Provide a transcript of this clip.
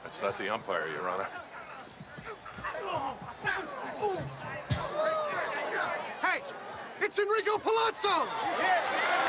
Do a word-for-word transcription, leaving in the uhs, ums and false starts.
That's not the umpire, Your Honor. Hey, it's Enrico Palazzo! Yeah.